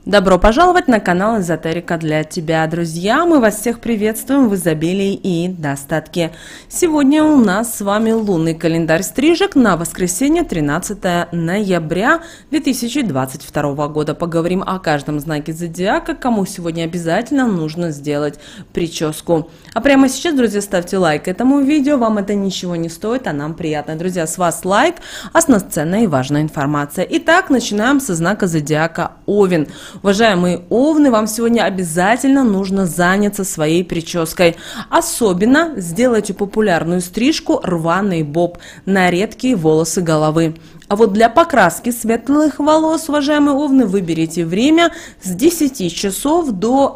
Добро пожаловать на канал Эзотерика для тебя, друзья! Мы вас всех приветствуем в изобилии и достатке. Сегодня у нас с вами лунный календарь стрижек на воскресенье 13 ноября 2022 года. Поговорим о каждом знаке зодиака, кому сегодня обязательно нужно сделать прическу. А прямо сейчас, друзья, ставьте лайк этому видео, вам это ничего не стоит, а нам приятно. Друзья, с вас лайк, а с нас ценная и важная информация. Итак, начинаем со знака зодиака Овен. Уважаемые овны, вам сегодня обязательно нужно заняться своей прической. Особенно сделайте популярную стрижку рваный боб на редкие волосы головы. А вот для покраски светлых волос, уважаемые овны, выберите время с 10 часов до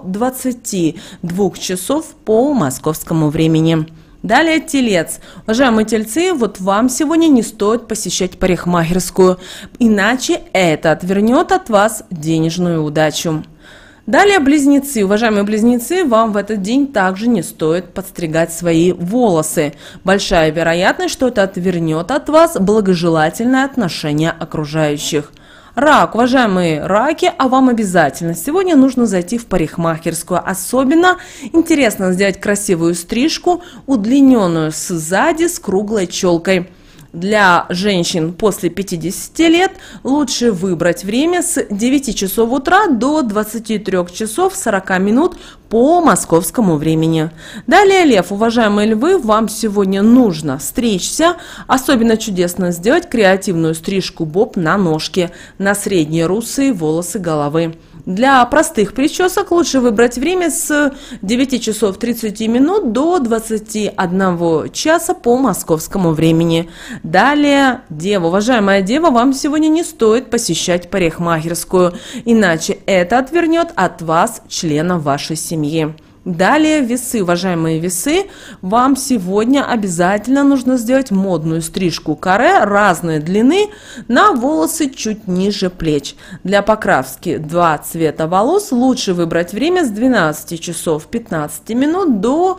22 часов по московскому времени. Далее телец. Уважаемые тельцы, вот вам сегодня не стоит посещать парикмахерскую, иначе это отвернет от вас денежную удачу. Далее близнецы. Уважаемые близнецы, вам в этот день также не стоит подстригать свои волосы. Большая вероятность, что это отвернет от вас благожелательное отношение окружающих. Рак, уважаемые раки, а вам обязательно сегодня нужно зайти в парикмахерскую. Особенно интересно сделать красивую стрижку, удлиненную сзади с круглой челкой. Для женщин после 50 лет лучше выбрать время с 9 часов утра до 23 часов 40 минут по московскому времени. Далее лев, уважаемые львы, вам сегодня нужно стричься. Особенно чудесно сделать креативную стрижку боб на ножке, на средние русые волосы головы. Для простых причесок лучше выбрать время с 9 часов 30 минут до 21 часа по московскому времени. Далее дева. Уважаемая дева, вам сегодня не стоит посещать парикмахерскую, иначе это отвернет от вас члена вашей семьи. Далее весы, уважаемые весы, вам сегодня обязательно нужно сделать модную стрижку каре разной длины на волосы чуть ниже плеч. Для покраски 2 цвета волос лучше выбрать время с 12 часов 15 минут до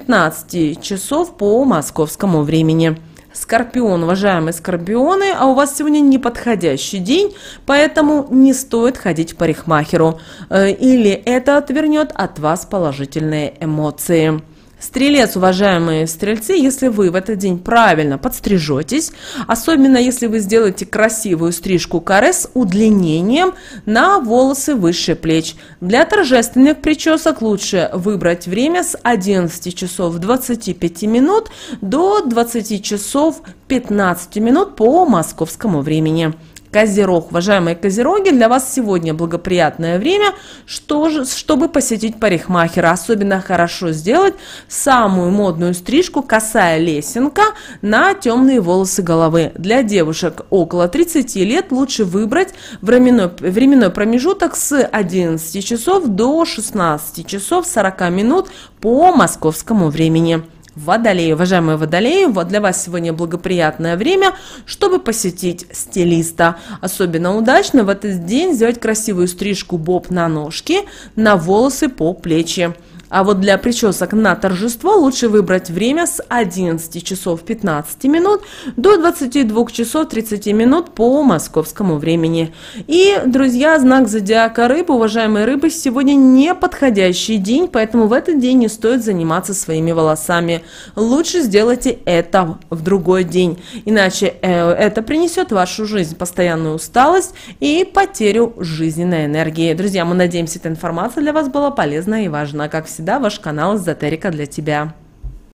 15 часов по московскому времени. Скорпион, уважаемые скорпионы, а у вас сегодня неподходящий день, поэтому не стоит ходить к парикмахеру, или это отвернет от вас положительные эмоции. Стрелец, уважаемые стрельцы, если вы в этот день правильно подстрижетесь, особенно если вы сделаете красивую стрижку каре с удлинением на волосы выше плеч. Для торжественных причесок лучше выбрать время с 11 часов 25 минут до 20 часов 15 минут по московскому времени. Козерог. Уважаемые козероги, для вас сегодня благоприятное время, чтобы посетить парикмахера. Особенно хорошо сделать самую модную стрижку косая лесенка на темные волосы головы. Для девушек около 30 лет лучше выбрать временной промежуток с 11 часов до 16 часов 40 минут по московскому времени. Водолеи, уважаемые водолеи, вот для вас сегодня благоприятное время, чтобы посетить стилиста. Особенно удачно в этот день сделать красивую стрижку боб на ножки, на волосы по плечи. А вот для причесок на торжество лучше выбрать время с 11 часов 15 минут до 22 часов 30 минут по московскому времени. И, друзья, знак зодиака рыбы, уважаемые рыбы, сегодня не подходящий день, поэтому в этот день не стоит заниматься своими волосами. Лучше сделайте это в другой день, иначе это принесет в вашу жизнь постоянную усталость и потерю жизненной энергии. Друзья, мы надеемся, эта информация для вас была полезна и важна. Как всегда, ваш канал Эзотерика для тебя.